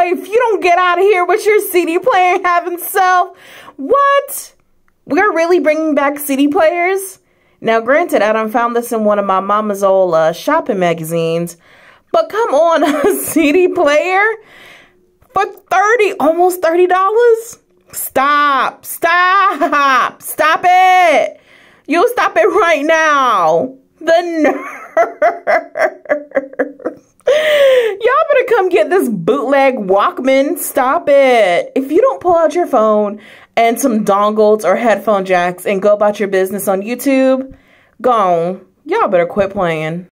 if you don't get out of here with your CD player having self. What? We're really bringing back CD players? Now, granted, I done found this in one of my mama's old shopping magazines, but come on, a CD player for almost $30? Stop, stop, stop it. You stop it right now. The nerve. Y'all better come get this bootleg Walkman. Stop it. If you don't pull out your phone and some dongles or headphone jacks and go about your business on YouTube, gone. Y'all better quit playing.